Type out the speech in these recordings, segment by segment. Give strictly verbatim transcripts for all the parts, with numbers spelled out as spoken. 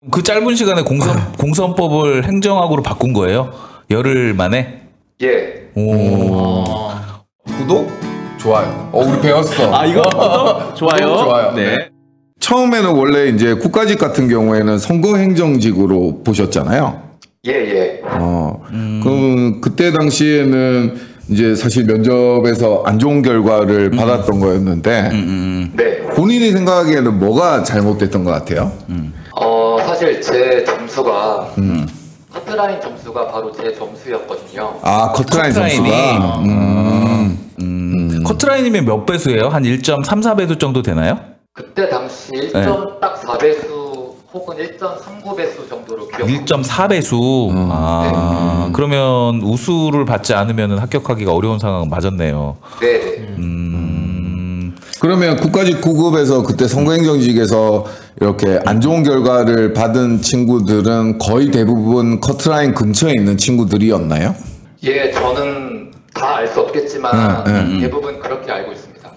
그 짧은 시간에 공선, 공선법을 행정학으로 바꾼 거예요? 열흘 만에? 예. 오. 아... 구독? 좋아요. 어, 우리 배웠어. 아, 이거 구독? 좋아요. 구독, 좋아요. 네. 처음에는 원래 이제 국가직 같은 경우에는 선거행정직으로 보셨잖아요. 예, 예. 어, 음. 그럼 그때 당시에는 이제 사실 면접에서 안 좋은 결과를 음. 받았던 거였는데, 음. 네. 본인이 생각하기에는 뭐가 잘못됐던 것 같아요? 음. 어, 사실 제 점수가, 음. 커트라인 점수가 바로 제 점수였거든요. 아, 커트라인 커트라인이? 점수가? 음. 음. 음. 커트라인이면 몇 배수예요? 한 일 점 삼사 배수 정도 되나요? 그때 당시 일 점 사 배수 혹은 일 점 삼구 배수 정도로 기억합니다. 일 점 사 배수? 음. 아, 네. 그러면 우수를 받지 않으면 합격하기가 어려운 상황은 맞았네요. 네. 음. 그러면 국가직 구 급에서 그때 선거행정직에서 이렇게 안 좋은 결과를 받은 친구들은 거의 대부분 커트라인 근처에 있는 친구들이었나요? 예, 저는 다 알 수 없겠지만 네, 네. 대부분 그렇게 알고 있습니다.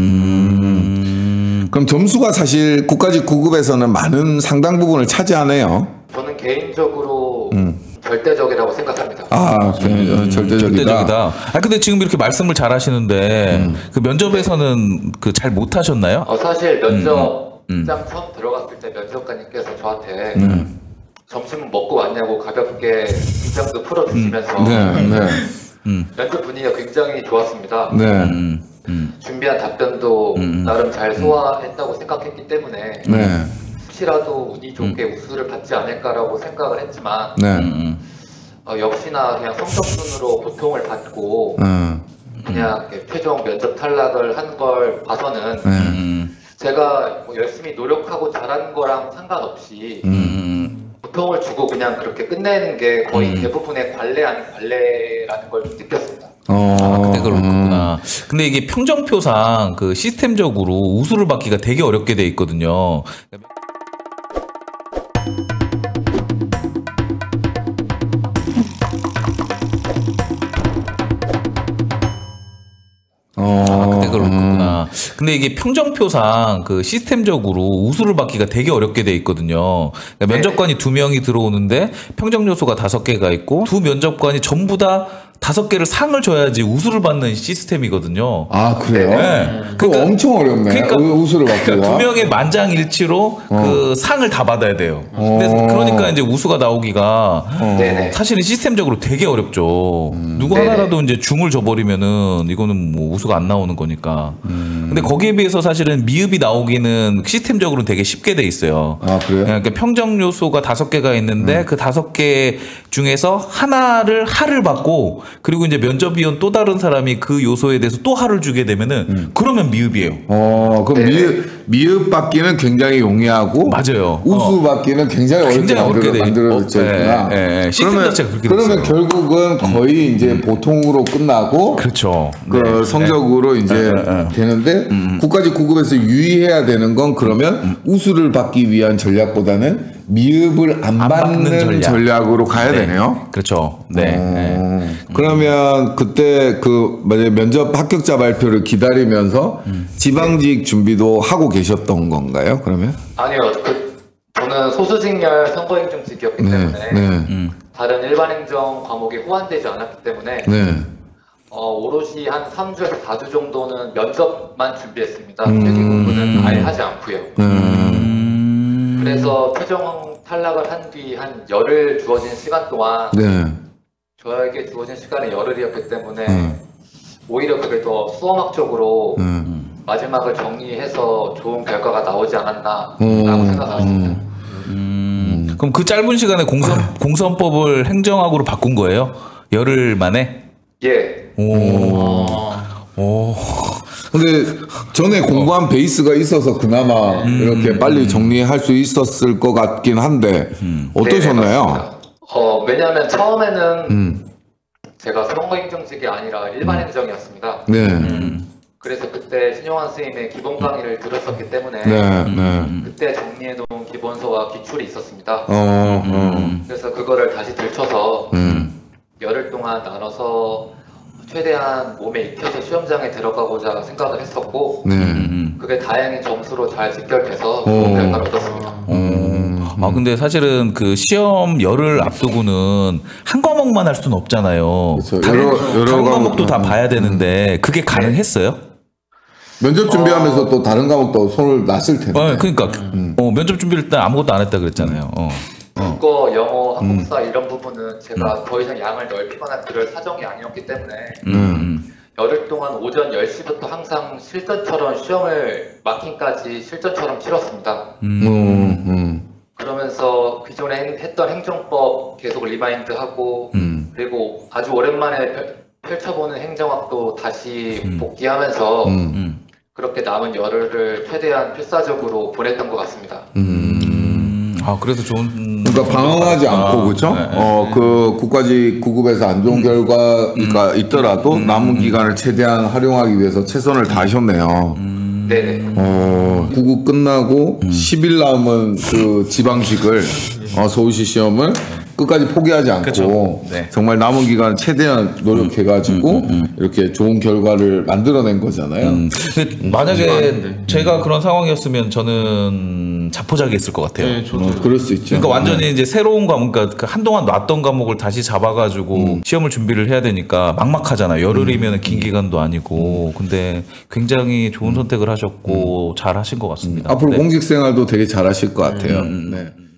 음. 그럼 점수가 사실 국가직 구 급에서는 많은 상당 부분을 차지하네요. 저는 개인적으로 음. 절대적이라고 생각합니다. 아, 음, 절대적이다. 절대적이다. 아, 근데 지금 이렇게 말씀을 잘 하시는데, 음. 그 면접에서는 그 잘 못하셨나요? 어, 사실 면접장 음. 처음 들어갔을 때 면접관님께서 저한테 음. 점심 먹고 왔냐고 가볍게 긴장도 풀어주시면서 음. 네, 네. 음. 면접 분위기가 굉장히 좋았습니다. 네. 음. 음. 준비한 답변도 음. 나름 잘 소화했다고 생각했기 때문에 네. 혹시라도 운이 좋게 음. 우수를 받지 않을까라고 생각을 했지만 네. 음. 어, 역시나 그냥 성적순으로 보통을 받고 음. 그냥 최종 면접 탈락을 한 걸 봐서는 음. 제가 뭐 열심히 노력하고 잘한 거랑 상관없이 음. 보통을 주고 그냥 그렇게 끝내는 게 거의 음. 대부분의 관례 아닌 관례라는 걸 느꼈습니다. 어. 아, 그때 그렇구나. 근데 이게 평정표상 그 시스템적으로 우수를 받기가 되게 어렵게 돼 있거든요. 아, 그때 그렇구나. 근데 이게 평정표상 그 시스템적으로 우수를 받기가 되게 어렵게 돼 있거든요. 그러니까 면접관이 두 명이 들어오는데 평정 요소가 다섯 개가 있고 두 면접관이 전부 다 다섯 개를 상을 줘야지 우수를 받는 시스템이거든요. 아, 그래요? 네. 그거 그러니까, 엄청 어렵네. 그러니까, 우수를 받기가. 그러니까 두 명의 만장일치로 어. 그 상을 다 받아야 돼요. 어. 근데 그러니까 이제 우수가 나오기가 어. 사실은 시스템적으로 되게 어렵죠. 음. 누구 네네. 하나라도 이제 중을 줘버리면은 이거는 뭐 우수가 안 나오는 거니까. 음. 근데 거기에 비해서 사실은 미흡이 나오기는 시스템적으로는 되게 쉽게 돼 있어요. 아, 그래요? 그러니까 평정 요소가 다섯 개가 있는데 음. 그 다섯 개 중에서 하나를 하를 받고 그리고 이제 면접위원 또 다른 사람이 그 요소에 대해서 또 하를 주게 되면은 음. 그러면 미흡이에요. 어, 그럼 네. 미흡, 미흡 받기는 굉장히 용이하고. 맞아요. 우수 어. 받기는 굉장히 어렵게 굉장히 어렵게 돼 만들어, 있- 만들어졌구나. 예, 예, 예. 시스템 그러면, 자체가 그렇게 그러면 됐어요. 결국은 거의 이제 보통으로 끝나고. 그렇죠. 그 네. 성적으로 이제 네, 네, 네. 되는데 국가직 구 급에서 유의해야 되는 건 그러면 우수를 받기 위한 전략보다는 미흡을 안, 안 받는, 받는 전략. 전략으로 가야 네. 되네요. 그렇죠. 네. 어, 네. 그러면 그때 그 만약에 면접 합격자 발표를 기다리면서 지방직 준비도 하고 계셨던 건가요? 그러면? 아니요, 그, 저는 소수직렬 선거행정직이었기 네, 때문에 네, 음. 다른 일반행정 과목이 호환되지 않았기 때문에 네. 어, 오롯이 한 삼 주에서 사 주 정도는 면접만 준비했습니다. 음. 필기 공부는 아예 하지 않고요. 음. 그래서 최종 탈락을 한 뒤 한 열흘 주어진 시간 동안 네. 저에게 주어진 시간이 열흘이었기 때문에 음. 오히려 그게 더 수험학적으로 음. 마지막을 정리해서 좋은 결과가 나오지 않았나라고 음. 생각하십니다. 음. 그럼 그 짧은 시간에 공선, 공선법을 행정학으로 바꾼 거예요? 열흘 만에? 예. 오. 오. 근데 전에 공부한 베이스가 있어서 그나마 이렇게 빨리 정리할 수 있었을 것 같긴 한데 어떠셨나요? 네, 맞습니다. 어, 왜냐하면 처음에는 음. 제가 선거행정직이 아니라 일반 행정이었습니다. 네. 음. 그래서 그때 신용환 선생님의 기본 강의를 들었었기 때문에 네, 네. 그때 정리해놓은 기본서와 기출이 있었습니다. 어, 어. 그래서 그거를 다시 들춰서 음. 열흘 동안 나눠서 최대한 몸에 익혀서 시험장에 들어가고자 생각을 했었고 네. 음. 그게 다행히 점수로 잘 직결돼서 오. 좋은 결과를 얻었습니다. 음. 아 근데 사실은 그 시험 열흘 앞두고는 한 과목만 할 수는 없잖아요. 그렇죠. 다른, 여러- 여러 다른 과목, 과목도 다 음. 봐야 되는데 그게 가능했어요? 면접 준비하면서 또 다른 과목도 손을 놨을 텐데. 어, 그러니까 어, 면접 준비를 때 아무것도 안 했다 그랬잖아요. 어. 국어, 영어, 한국사 이런 부분은 제가 더 이상 양을 넓히거나 그럴 사정이 아니었기 때문에 음. 열흘 동안 오전 열 시부터 항상 실전처럼 시험을 마킹까지 실전처럼 치렀습니다. 음. 음, 음, 그러면서 기존에 행- 했던 행정법 계속 리마인드하고 음. 그리고 아주 오랜만에 펼- 펼쳐보는 행정학도 다시 음. 복귀하면서 음, 음. 그렇게 남은 열흘을 최대한 필사적으로 보냈던 것 같습니다. 음. 아 그래서 좋은. 그러니까 방황하지 아, 않고 그렇죠? 네, 네. 어, 그 국가직 구급에서 안 좋은 결과가 있더라도 남은 기간을 최대한 활용하기 위해서 최선을 다하셨네요. 네네. 어, 구급 끝나고 십 일 남은 그 지방직을 어, 서울시 시험을 끝까지 포기하지 않고 그쵸. 네. 정말 남은 기간 최대한 노력해가지고 이렇게 좋은 결과를 만들어낸 거잖아요. 음. 근데 만약에 제가 그런 상황이었으면 저는 자포자기했을 것 같아요. 네, 저도 어, 그럴 수 있죠. 그러니까 완전히 이제 새로운 과목, 그러니까 그 한동안 놨던 과목을 다시 잡아가지고 시험을 준비를 해야 되니까 막막하잖아요. 열흘이면 긴 기간도 아니고. 근데 굉장히 좋은 선택을 하셨고 잘 하신 것 같습니다. 앞으로 네. 공직 생활도 되게 잘하실 것 같아요. 네.